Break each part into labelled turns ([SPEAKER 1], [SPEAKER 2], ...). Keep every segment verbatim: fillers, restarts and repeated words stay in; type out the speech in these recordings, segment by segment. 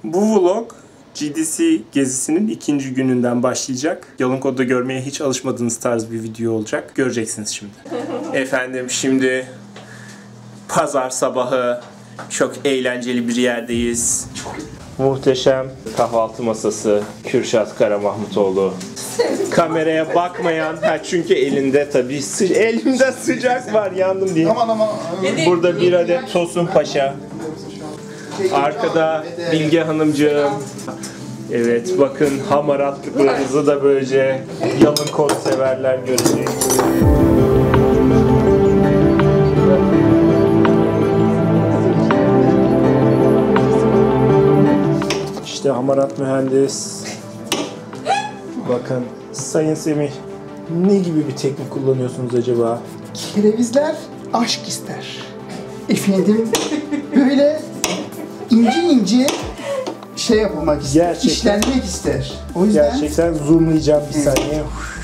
[SPEAKER 1] Bu vlog G D C gezisinin ikinci gününden başlayacak. Yalınko'da görmeye hiç alışmadığınız tarz bir video olacak. Göreceksiniz şimdi. Efendim şimdi pazar sabahı çok eğlenceli bir yerdeyiz. Muhteşem kahvaltı masası. Kürşat Karamahmutoğlu. Kameraya bakmayan, ha çünkü elinde tabii sı elimde sıcak var, yandım diye.
[SPEAKER 2] Aman aman.
[SPEAKER 1] Burada bir adet Tosun Paşa. Arkada Bilge Hanımcığım. Evet, bakın hamaratlıklarınızı da böylece Yalınko severler görecek. İşte hamarat mühendis. Bakın Sayın Semih, ne gibi bir teknik kullanıyorsunuz acaba?
[SPEAKER 2] Kerevizler aşk ister. Efendim böyle ince ince şey yapılmak ister,
[SPEAKER 1] Gerçekten.
[SPEAKER 2] işlenmek ister. O yüzden
[SPEAKER 1] Gerçekten zoomlayacağım bir saniye.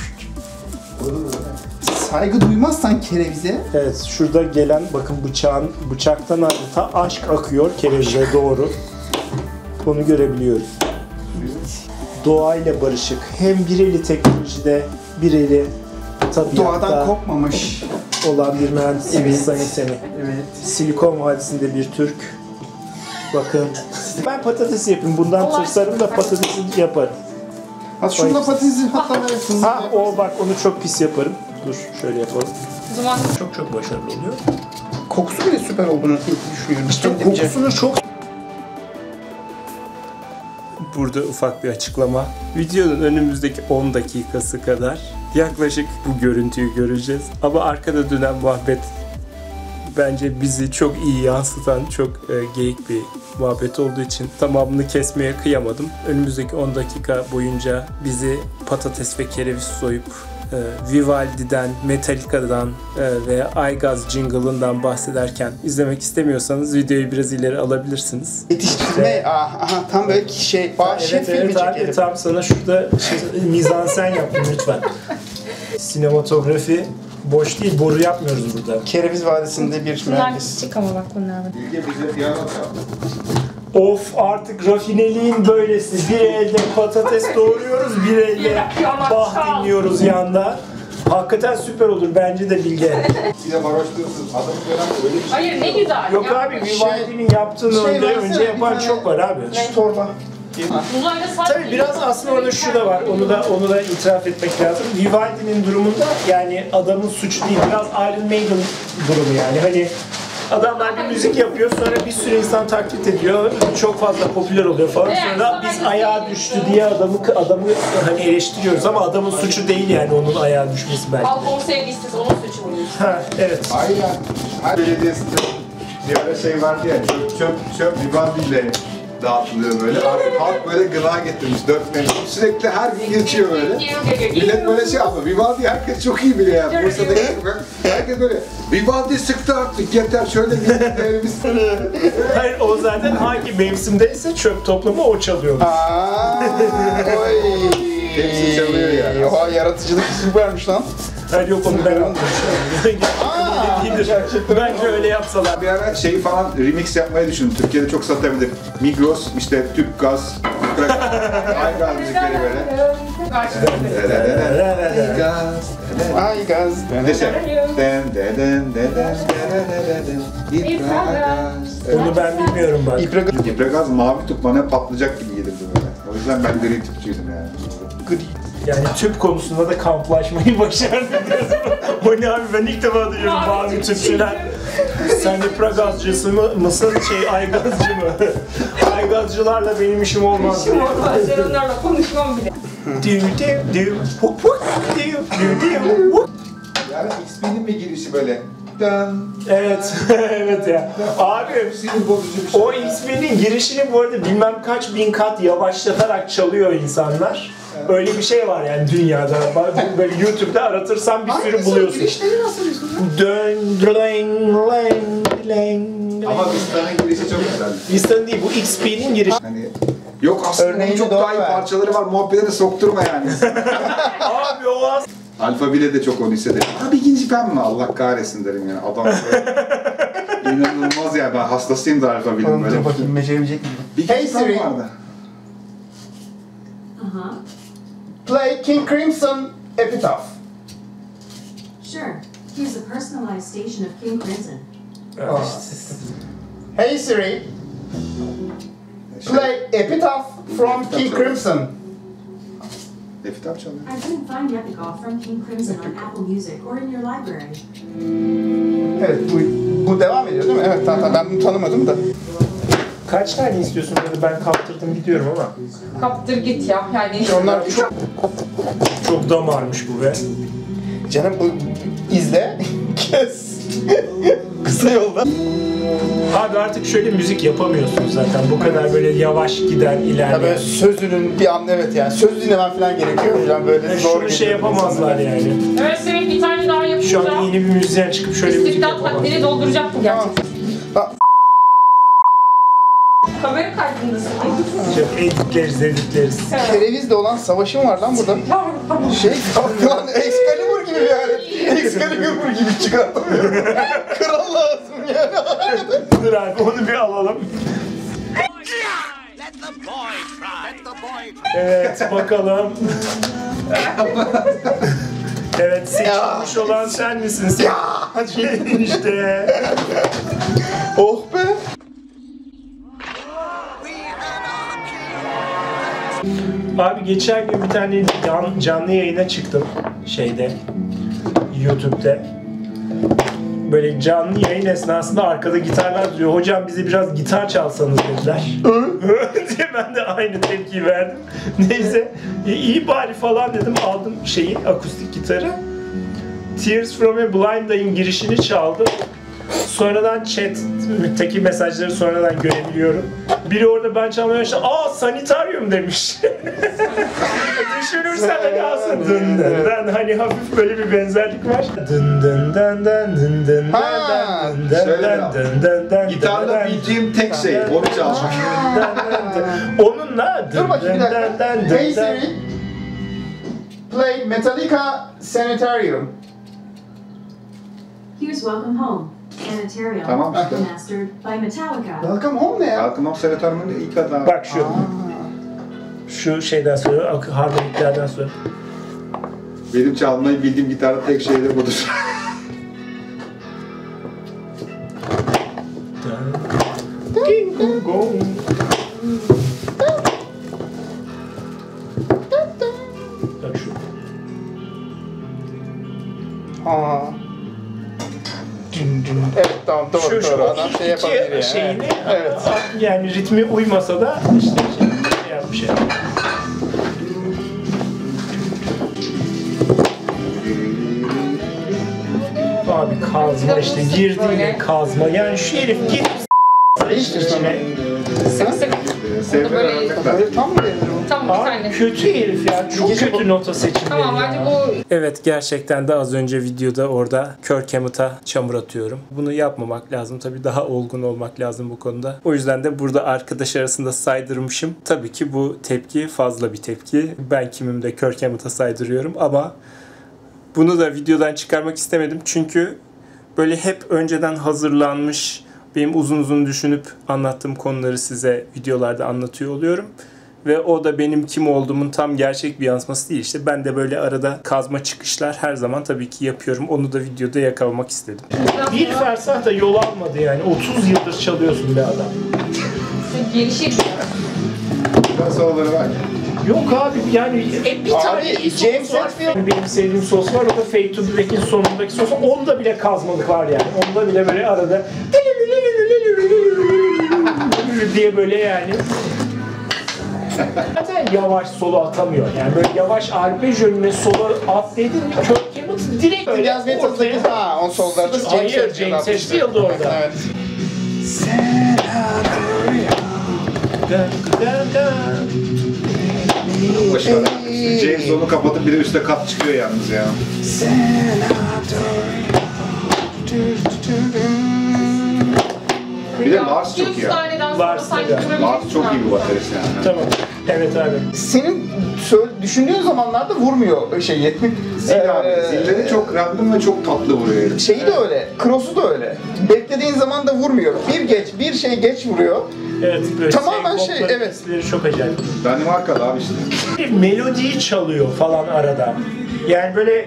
[SPEAKER 2] saygı duymazsan kerevize.
[SPEAKER 1] Evet, şurada gelen bakın bıçağın bıçaktan adeta aşk akıyor kerevize doğru. Bunu görebiliyoruz. Doğayla barışık. Hem bir eli teknolojide, bir eli tabiatta
[SPEAKER 2] Doğadan kopmamış.
[SPEAKER 1] olan bir mühendis.
[SPEAKER 2] Evet.
[SPEAKER 1] Sayın Semih.
[SPEAKER 2] Evet.
[SPEAKER 1] Silikon Vadisi'nde bir Türk. Bakın. Ben patates yapayım. Bundan tırsarım da patatesi yaparım.
[SPEAKER 2] Hadi şununla patatesi hatta verirsin.
[SPEAKER 1] Ha o bak, onu çok pis yaparım. Dur şöyle yapalım.
[SPEAKER 3] O zaman
[SPEAKER 1] Çok çok başarılı oluyor.
[SPEAKER 2] Kokusu bile süper olduğunu düşünüyorum.
[SPEAKER 1] İşte
[SPEAKER 2] Kendimce.
[SPEAKER 1] kokusunu çok... Burada ufak bir açıklama. Videonun önümüzdeki on dakikası kadar yaklaşık bu görüntüyü göreceğiz. Ama arkada dönen muhabbet bence bizi çok iyi yansıtan, çok e, geyik bir muhabbet olduğu için tamamını kesmeye kıyamadım. Önümüzdeki on dakika boyunca bizi patates ve kereviz soyup e, Vivaldi'den, Metallica'dan e, ve Aygaz Jingle'ından bahsederken izlemek istemiyorsanız videoyu biraz ileri alabilirsiniz.
[SPEAKER 2] Yetiştirme, aha, aha, tam böyle şey, vahşet
[SPEAKER 1] Evet,
[SPEAKER 2] filmi
[SPEAKER 1] evet abi,
[SPEAKER 2] çekelim.
[SPEAKER 1] tam sana şurada şey, mizansen yaptım lütfen. Sinematografi boş değil, boru yapmıyoruz burada.
[SPEAKER 2] Kereviz Vadisi'nde bir
[SPEAKER 3] bunlar
[SPEAKER 2] mühendis.
[SPEAKER 3] küçük ama bak bunlar.
[SPEAKER 1] Of, artık rafineliğin böylesi. Bir elde patates doğruyoruz, bir elde bah dinliyoruz yanda. Hakikaten süper olur, bence de Bilge.
[SPEAKER 4] Bir de varoşluyorsun. Adamı gören öyle bir şey.
[SPEAKER 3] Hayır ne güzel.
[SPEAKER 1] Yok
[SPEAKER 3] ya.
[SPEAKER 1] abi, Vivaldi'nin yaptığını
[SPEAKER 2] şey
[SPEAKER 1] önce,
[SPEAKER 2] versene,
[SPEAKER 1] önce
[SPEAKER 2] bir
[SPEAKER 1] yapan
[SPEAKER 2] tane-
[SPEAKER 1] çok var abi.
[SPEAKER 2] Şu torba.
[SPEAKER 3] Uzayda sadece
[SPEAKER 1] Tabii biraz aslında orada şu da var, onu da onu da itiraf etmek lazım. Vivaldi'nin durumunda yani adamın suçu değil, biraz Iron Maiden durumu yani. Hani adamlar bir müzik yapıyor, sonra bir sürü insan taklit ediyor, çok fazla popüler oluyor falan. Sonra biz ayağa düştü diye adamı adamı hani eleştiriyoruz ama adamın suçu değil yani onun ayağa düşmesi belki.
[SPEAKER 3] Halkın sevgisiz onun suçu bu.
[SPEAKER 1] Ha evet.
[SPEAKER 4] Aynen. Her belediyesinde bir ara şey vardı ya, çöp çöp çöp Vivaldi'yle dağıtılıyor böyle. Artık halk böyle gına getirmiş, dört mevsim. Sürekli her gün geçiyor böyle. Millet böyle şey yapıyor. Vivaldi herkes çok iyi biliyor yani. Bursa'da herkes böyle Vivaldi sıktı artık yeter şöyle bir evimiz.
[SPEAKER 1] Hayır, o zaten hangi mevsimdeyse çöp toplama o çalıyor.
[SPEAKER 2] Aaa, oy.
[SPEAKER 4] Hepsi çalıyor yani.
[SPEAKER 2] Oha, yaratıcılık süpermiş lan.
[SPEAKER 1] Hayır yok, onu ben anladım. Öyle değildir. Bence öyle yapsalar.
[SPEAKER 4] Bir ara şeyi falan remix yapmayı düşündüm. Türkiye'de çok satabilir. Migros, işte Türk Gaz, Aygaz müzikleri böyle.
[SPEAKER 2] Ay gaz.
[SPEAKER 4] Neyse. Den den den den den den den İpragaz.
[SPEAKER 1] Onu ben bilmiyorum bak.
[SPEAKER 2] İprak
[SPEAKER 4] İpragaz mavi tüp bana patlayacak gibi gelirdi böyle. O yüzden ben gri tüpçüydüm yani.
[SPEAKER 2] gri.
[SPEAKER 1] Yani tüp konusunda da kamplaşmayı başardı diyorsun. O ne abi, ben ilk defa duyuyorum mavi tüpçüler. Sen İpragazcısı mı, mısın şey Aygazcı mı? Aygazcılarla benim işim olmaz diye.
[SPEAKER 3] Ben onlarla konuşmam bile.
[SPEAKER 1] Diu diu diu huk huk diu diu diu huk.
[SPEAKER 4] Yani X P'nin bir girişi böyle. Dan.
[SPEAKER 1] Evet, evet ya. Abi
[SPEAKER 4] Sinir bozucu bir şey.
[SPEAKER 1] o X P'nin girişini bu arada bilmem kaç bin kat yavaşlatarak çalıyor insanlar. Öyle bir şey var yani dünyada. Böyle YouTube'da aratırsan bir sürü buluyorsun.
[SPEAKER 2] Girişleri nasıl diyorsun lan?
[SPEAKER 1] Dön, dön, leng, leng,
[SPEAKER 4] Ama Vista'nın girişi çok güzel.
[SPEAKER 1] Vista'nın değil, bu X P'nin girişi.
[SPEAKER 4] Hani yok aslında onun
[SPEAKER 2] Örneğini
[SPEAKER 4] çok
[SPEAKER 2] doğru
[SPEAKER 4] daha iyi
[SPEAKER 2] ver.
[SPEAKER 4] parçaları var. Muhabbetine sokturma yani.
[SPEAKER 1] Abi o az.
[SPEAKER 4] Alfa bile de çok onu hissederim. Tabii ikinci pen mi? Allah kahretsin derim yani. Adam böyle. İnanılmaz ya, ben hastasıyım da Alfa Bille'nin
[SPEAKER 2] Oğlum
[SPEAKER 4] böyle.
[SPEAKER 2] dur bakayım, becerebilecek miyim?
[SPEAKER 4] Bir
[SPEAKER 2] Hey
[SPEAKER 4] kitap
[SPEAKER 2] Siri.
[SPEAKER 4] vardı.
[SPEAKER 5] Uh-huh.
[SPEAKER 2] Play King Crimson Epitaph.
[SPEAKER 5] Sure. Here's a personalized station of King Crimson.
[SPEAKER 2] Hey Siri. Play Epitaph from King Crimson.
[SPEAKER 4] Epitaph çalıyor.
[SPEAKER 5] I couldn't find Epigraph from King Crimson on Apple Music or in your library.
[SPEAKER 2] Evet, bu, bu devam ediyor değil mi? Evet, tamam, tamam. Ben bunu tanımadım da.
[SPEAKER 1] Kaç tane istiyorsun dedi, ben kaptırdım gidiyorum ama.
[SPEAKER 3] Kaptır git ya. Yani
[SPEAKER 2] Onlar çok...
[SPEAKER 1] Çok damarmış bu be.
[SPEAKER 2] Canım bu izle, kes. Kısa yolda.
[SPEAKER 1] Abi artık şöyle müzik yapamıyorsunuz zaten. Bu kadar böyle yavaş giden,
[SPEAKER 2] Ya böyle
[SPEAKER 1] ilerleyen.
[SPEAKER 2] sözünün bir an evet yani söz dinlemen falan gerekiyor. Yani böyle
[SPEAKER 1] Yani
[SPEAKER 2] zor
[SPEAKER 1] şunu şey
[SPEAKER 2] geliyor
[SPEAKER 1] yapamazlar
[SPEAKER 2] insanlara.
[SPEAKER 1] yani.
[SPEAKER 3] evet senin bir tane daha
[SPEAKER 1] Şu
[SPEAKER 3] yapacağım.
[SPEAKER 1] an yeni bir müzisyen çıkıp şöyle müzik
[SPEAKER 3] İstiklal
[SPEAKER 1] yapamaz.
[SPEAKER 3] takdiri dolduracak mı
[SPEAKER 2] Tamam.
[SPEAKER 3] gerçekten? Kamera kaydındasın.
[SPEAKER 1] Çok editleriz, editleriz.
[SPEAKER 2] Kereviz'de olan savaşım var lan burada. Şey lan Excalibur gibi yani. Excalibur gibi çıkartamıyorum. Kral lazım yani.
[SPEAKER 1] Dur abi onu bir alalım. Evet bakalım. Evet seçilmiş olan sen misin? Sen işte.
[SPEAKER 2] Oh be.
[SPEAKER 1] Abi geçen gün bir tane can, canlı yayına çıktım şeyde YouTube'da. Böyle canlı yayın esnasında arkada gitarlar duruyor. Hocam bize biraz gitar çalsanız dediler. diye ben de aynı tepkiyi verdim. Neyse e, iyi bari falan dedim. Aldım şeyi akustik gitarı. Tears from a Blind Eye'in girişini çaldım. Sonradan chat'teki mesajları sonradan görebiliyorum. Biri orada ben çalmaya başladım. Aa sanitaryum demiş. Düşünürsen de kalsın. Dın dın dın. Hani hafif böyle bir benzerlik var. Dın dın dın dın dın dın
[SPEAKER 2] Ha,
[SPEAKER 1] dın dın
[SPEAKER 4] şöyle
[SPEAKER 1] dın
[SPEAKER 4] yap.
[SPEAKER 1] dın dın dın
[SPEAKER 4] Gitarla
[SPEAKER 1] dın
[SPEAKER 4] bildiğim tek şey onu çalmak.
[SPEAKER 1] Onunla
[SPEAKER 2] Dur bakayım bir dakika. Hey Siri. Play Metallica Sanitarium.
[SPEAKER 5] Here's Welcome Home. Sanitarium.
[SPEAKER 4] Tamam işte.
[SPEAKER 5] Mastered by Metallica.
[SPEAKER 2] Welcome home ne ya?
[SPEAKER 4] Kalkınmam Senatörü'nün ilk adı.
[SPEAKER 1] Bak şu. Şu şeyden sonra, harmoniklerden sonra.
[SPEAKER 4] Benim çalmayı bildiğim gitarda tek şey de budur.
[SPEAKER 1] Bak şu.
[SPEAKER 2] Aa. Evet tamam doğru
[SPEAKER 1] Şu, şu
[SPEAKER 2] doğru. Adam şey yapabilir
[SPEAKER 1] iki
[SPEAKER 2] yani.
[SPEAKER 1] şeyini,
[SPEAKER 2] Evet.
[SPEAKER 1] yani ritmi uymasa da işte şey yapmış yani. Abi kazma işte girdiğine kazma yani şu herif git
[SPEAKER 2] İşte sana.
[SPEAKER 3] Sık sık.
[SPEAKER 4] Sevme
[SPEAKER 3] böyle-
[SPEAKER 4] öğrenmek lazım.
[SPEAKER 2] Böyle tam mı denir o?
[SPEAKER 3] Tam bir
[SPEAKER 1] Abi
[SPEAKER 3] tane.
[SPEAKER 1] kötü herif ya çok
[SPEAKER 2] Gece
[SPEAKER 1] kötü
[SPEAKER 2] bu-
[SPEAKER 1] nota seçimleri
[SPEAKER 3] Tamam
[SPEAKER 1] ya.
[SPEAKER 3] bence bu
[SPEAKER 1] Evet gerçekten de az önce videoda orada Kirk Hammett'a çamur atıyorum. Bunu yapmamak lazım. Tabii daha olgun olmak lazım bu konuda. O yüzden de burada arkadaş arasında saydırmışım. Tabii ki bu tepki fazla bir tepki. Ben kimim de Kirk Hammett'a saydırıyorum ama bunu da videodan çıkarmak istemedim. Çünkü böyle hep önceden hazırlanmış, benim uzun uzun düşünüp anlattığım konuları size videolarda anlatıyor oluyorum. Ve o da benim kim olduğumun tam gerçek bir yansıması değil. İşte ben de böyle arada kazma çıkışlar her zaman tabii ki yapıyorum. Onu da videoda yakalamak istedim. Bir fersah da yol almadı yani. otuz yıldır çalıyorsun be adam.
[SPEAKER 3] gelişir.
[SPEAKER 4] Nasıl olur var?
[SPEAKER 1] Yok abi yani e, bir tane
[SPEAKER 2] Abi,
[SPEAKER 1] iyi sos
[SPEAKER 2] James
[SPEAKER 1] var.
[SPEAKER 2] Hetfield-
[SPEAKER 1] Benim sevdiğim sos var. O da Fade to Black'in sonundaki sos. Onda bile kazmalık var yani. Onda bile böyle arada diye böyle yani. Zaten yavaş solo atamıyor. Yani böyle yavaş arpej yönüne solo at dedin mi Kirk Hammett direkt öyle
[SPEAKER 2] Biraz Beatles'daki
[SPEAKER 1] ortaya.
[SPEAKER 2] ha on sollarda James
[SPEAKER 1] Hayır,
[SPEAKER 2] Hetfield
[SPEAKER 1] James
[SPEAKER 2] atmıştı.
[SPEAKER 1] Hetfield orada.
[SPEAKER 2] Evet.
[SPEAKER 4] Boş ver. James onu kapatıp bir de üstte kat çıkıyor yalnız ya. Bir de Lars çok iyi.
[SPEAKER 3] Lars
[SPEAKER 1] Lars da-
[SPEAKER 4] Lars çok iyi bir baterist yani.
[SPEAKER 1] Tamam. Evet abi.
[SPEAKER 2] Senin söyle- düşündüğün zamanlarda vurmuyor şey yetmi.
[SPEAKER 4] Zil abi.
[SPEAKER 2] Ee,
[SPEAKER 4] Zilleri çok random ve çok tatlı vuruyor herif.
[SPEAKER 2] Şeyi de öyle, cross'u da öyle. Beklediğin zaman da vurmuyor. Bir geç, bir şey geç vuruyor.
[SPEAKER 1] Evet, böyle
[SPEAKER 2] Tamamen
[SPEAKER 1] şey,
[SPEAKER 2] şey,
[SPEAKER 1] popların
[SPEAKER 2] evet.
[SPEAKER 1] sesleri çok acayip.
[SPEAKER 4] Danimarkalı abi işte.
[SPEAKER 1] Melodiyi çalıyor falan arada. Yani böyle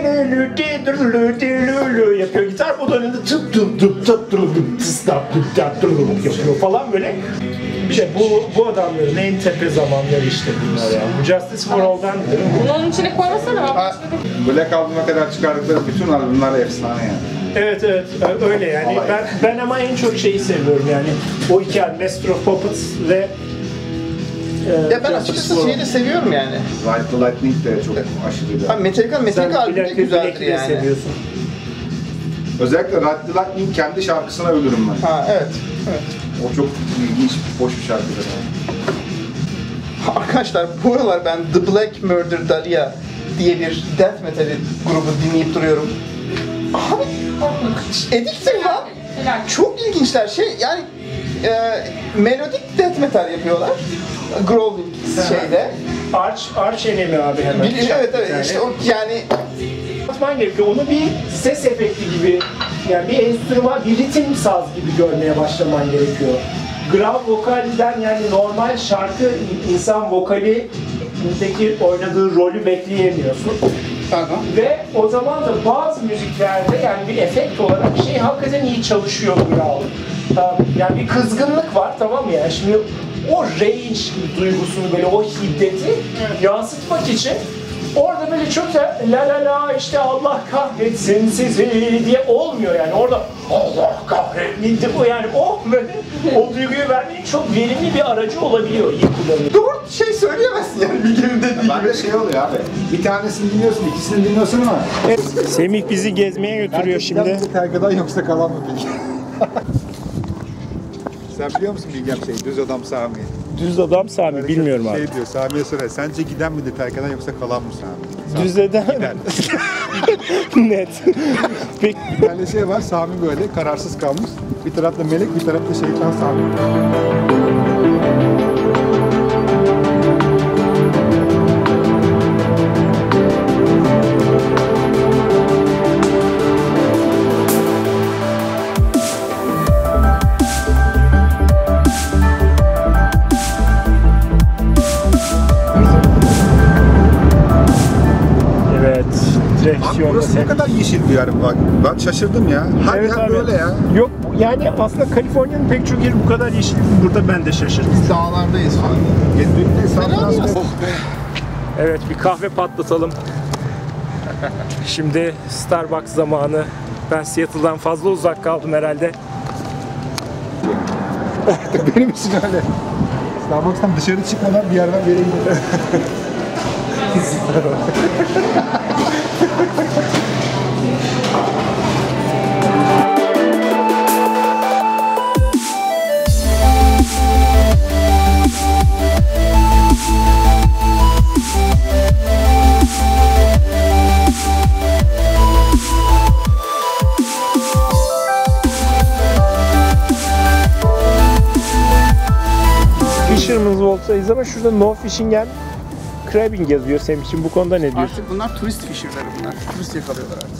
[SPEAKER 1] yapıyor gitar, o dönemde tıp tıp tıp tıp tıp tıp tıp tıp yapıyor falan böyle. İşte bu bu adamların en tepe zamanları işte bunlar ya. Bu Justice for All'dan
[SPEAKER 3] Bunu onun içine koymasana.
[SPEAKER 2] Ha.
[SPEAKER 4] Black Album'a kadar çıkardıkları bütün albümler efsane yani.
[SPEAKER 1] Evet evet öyle yani.
[SPEAKER 4] Vallahi.
[SPEAKER 1] Ben ben ama en çok şeyi seviyorum yani. O iki albüm, Master of Puppets ve e,
[SPEAKER 2] Ya ben açıkçası şeyi de seviyorum yani.
[SPEAKER 4] Ride the Lightning de çok aşırıydı.
[SPEAKER 2] Ha Metallica,
[SPEAKER 1] Sen
[SPEAKER 2] Metallica albümü de
[SPEAKER 1] Black-
[SPEAKER 2] güzeldir
[SPEAKER 1] Black'i de
[SPEAKER 2] yani.
[SPEAKER 1] seviyorsun.
[SPEAKER 4] Özellikle Ride the Lightning kendi şarkısına ölürüm ben.
[SPEAKER 2] Ha evet. Evet.
[SPEAKER 4] O çok ilginç, hoş bir şarkıdır.
[SPEAKER 2] Arkadaşlar bu aralar ben The Black Murder Dahlia diye bir death metal grubu dinleyip duruyorum. Abi Addictive lan. Çok ilginçler şey yani e, melodik death metal yapıyorlar. Growling şeyde.
[SPEAKER 1] Arch, Arch Enemy abi hemen.
[SPEAKER 2] Bir, evet evet
[SPEAKER 1] Yani.
[SPEAKER 2] işte o yani
[SPEAKER 1] Yapman gerekiyor. Onu bir ses efekti gibi, yani bir enstrüman, bir ritim saz gibi görmeye başlaman gerekiyor. Ground vokalden yani normal şarkı insan vokalindeki oynadığı rolü bekleyemiyorsun.
[SPEAKER 2] Pardon.
[SPEAKER 1] Ve o zaman da bazı müziklerde yani bir efekt olarak şey hakikaten iyi çalışıyor ground. Tamam, yani bir kızgınlık var tamam mı yani şimdi o rage duygusunu böyle o hiddeti yansıtmak için orada böyle çok da la la la işte Allah kahretsin sizi diye olmuyor yani orada Allah kahretsin o yani o böyle o duyguyu vermenin çok verimli bir aracı olabiliyor iyi kullanıyor.
[SPEAKER 2] Doğru şey söyleyemezsin yani Bilge'nin dediği
[SPEAKER 4] Ben de şey oluyor abi. Bir tanesini dinliyorsun, ikisini dinliyorsun ama.
[SPEAKER 1] Semih bizi gezmeye götürüyor şimdi.
[SPEAKER 4] Tergadan yoksa kalan mı Bilge? Sen biliyor musun Bilgem şey, düz adam Sami?
[SPEAKER 1] Düz adam Sami bilmiyorum abi.
[SPEAKER 4] Şey diyor, Sami'ye soruyor, sence giden midir tergadan yoksa kalan mı Sami?
[SPEAKER 1] Düz adam
[SPEAKER 4] Giden.
[SPEAKER 1] net. Peki
[SPEAKER 4] Bir tane şey var, Sami böyle kararsız kalmış. Bir tarafta melek, bir tarafta şeytan Sami.
[SPEAKER 1] evet.
[SPEAKER 4] Abi
[SPEAKER 1] Direksiyonda
[SPEAKER 4] burası ne kadar yeşil bir yer bak. Ben şaşırdım ya. Her
[SPEAKER 1] Evet
[SPEAKER 4] yer
[SPEAKER 1] abi.
[SPEAKER 4] böyle ya.
[SPEAKER 1] Yok yani aslında Kaliforniya'nın pek çok yeri bu kadar yeşil. Burada ben de şaşırdım.
[SPEAKER 2] dağlardayız falan.
[SPEAKER 4] Gezdiğimde San
[SPEAKER 2] Fena değil
[SPEAKER 4] Francisco.
[SPEAKER 2] aslında.
[SPEAKER 1] Evet bir kahve patlatalım. Şimdi Starbucks zamanı. Ben Seattle'dan fazla uzak kaldım herhalde.
[SPEAKER 4] Benim için öyle. Starbucks'tan dışarı çıkmadan bir yerden bir yere gidelim.
[SPEAKER 1] Fisherman's Waltz'dayız ama şurada No Fishing and Crabbing yazıyor Semih'ciğim. Bu konuda ne diyorsun?
[SPEAKER 2] Artık bunlar turist fisherleri bunlar. Turist yakalıyorlar artık.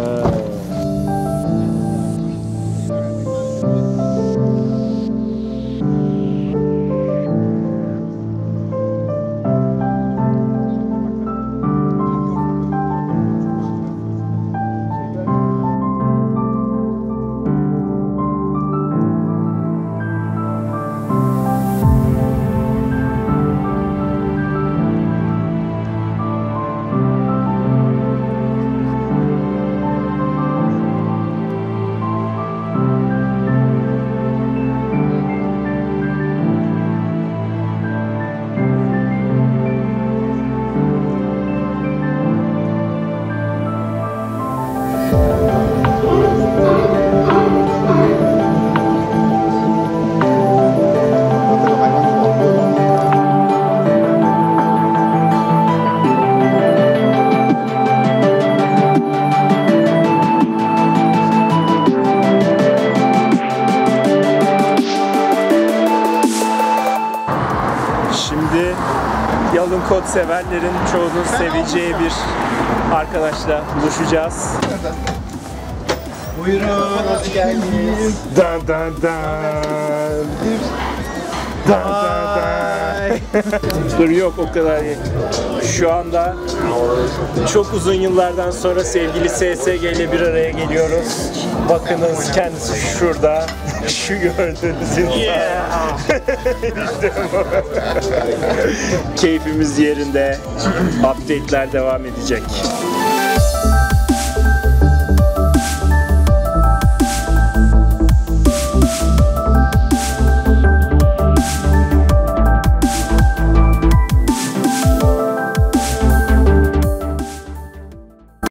[SPEAKER 1] Şimdi yalın kod severlerin çoğunun seveceği bir arkadaşla buluşacağız.
[SPEAKER 2] Buyurun, hoş geldiniz.
[SPEAKER 1] Dan dan dan. Dur yok o kadar değil. Şu anda çok uzun yıllardan sonra sevgili S S G ile bir araya geliyoruz. Bakınız kendisi şurada. Şu gördüğünüz insan. İşte bu. Keyfimiz yerinde. Update'ler devam edecek.